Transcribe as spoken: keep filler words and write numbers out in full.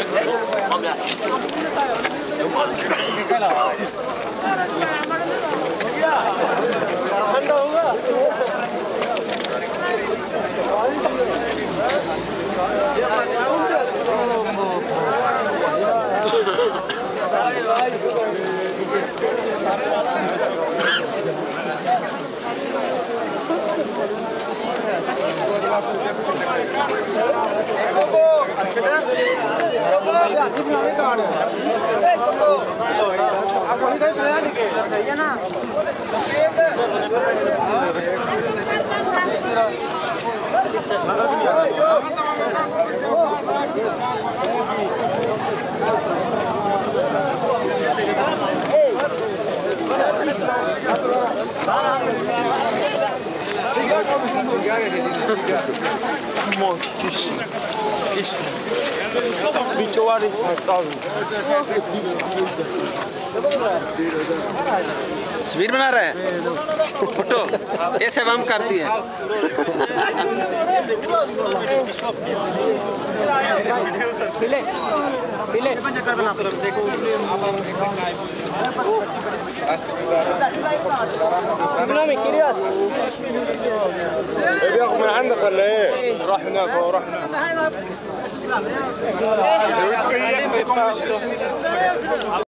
Muhteşem. İşte. Video var तस्वीर बना रहा है फोटो ऐसे हम करती है पीले पीले برنامج كرياس بياخد من عندك ولا ايه؟ راح هناك هو راح هناك